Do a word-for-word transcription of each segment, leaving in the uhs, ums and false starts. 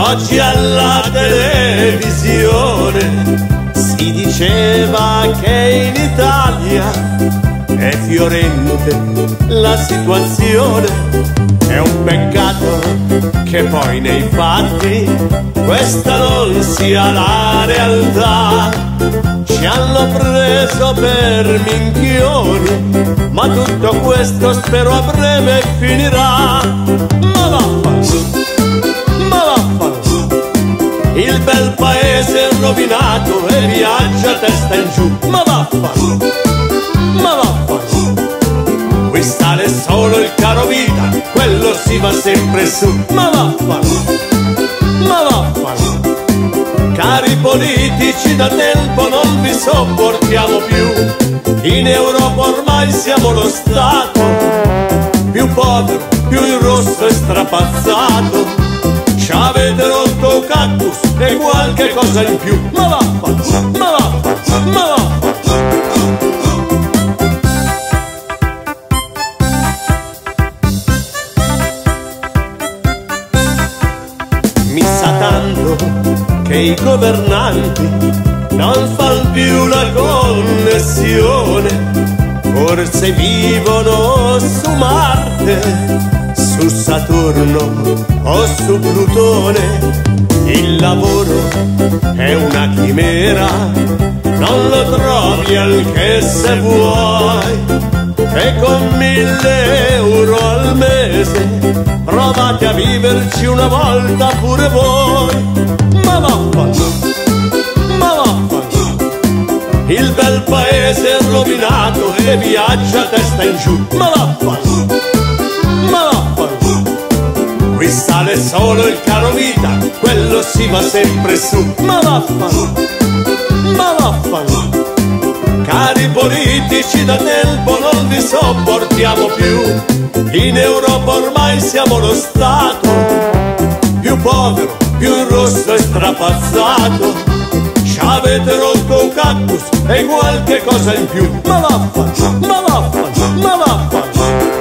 oggi alla televisione si diceva che in Italia è fiorente la situazione. È un peccato che poi nei fatti questa non sia la realtà. Ci hanno preso per minchioni, ma tutto questo spero a breve finirà. Ma vaffanculo, ma vaffanculo, il bel paese è rovinato e viaggia a testa in giù. Ma vaffanculo, ma vaffanculo, qui sale solo il caro vita, quello si va sempre su. Ma vaffanculo, ma vaffanculo, cari politici da tempo non vi sopportiamo più. In Europa ormai siamo lo Stato più povero, più in rosso e strapazzato. Ci avete rotto cactus e qualche cosa in più. Ma vaffanculo, ma vaffanculo, ma vaffanculo. Mi sa tanto che i governanti non fanno più la connessione. Forse vivono su Marte, su Saturno o su Plutone. Il lavoro è una chimera, non lo trovi anche se vuoi. E con mille euro al mese provate a viverci una volta pure voi. Ma vaffanculo, ma vaffanculo, il bel paese è rovinato e viaggia a testa in giù. Ma vaffanculo, ma vaffanculo, qui sale solo il caro vita, quello si va sempre su. Ma vaffanculo, ma vaffanculo, cari politici da tempo non vi sopportiamo più. In Europa ormai siamo lo Stato più povero, più in rosso e strapazzato. Ci avete rotto un cactus e qualche cosa in più. Ma vaffanculo, ma vaffanculo, ma vaffanculo.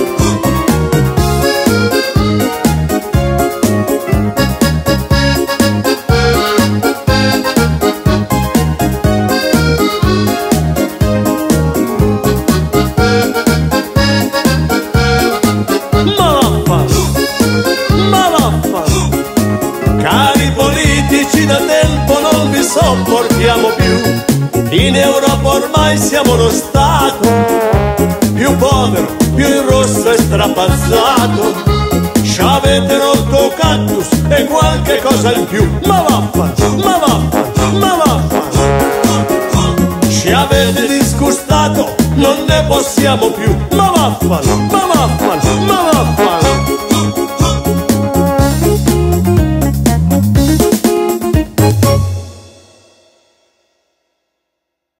Da tempo non vi sopportiamo più. In Europa ormai siamo lo Stato più povero, più in rosso e strapazzato. Ci avete rotto cactus e qualche cosa in più. Ma vaffanculo, ma vaffanculo, ma vaffanculo, ci avete disgustato, non ne possiamo più. Ma vaffanculo, ma vaffanculo.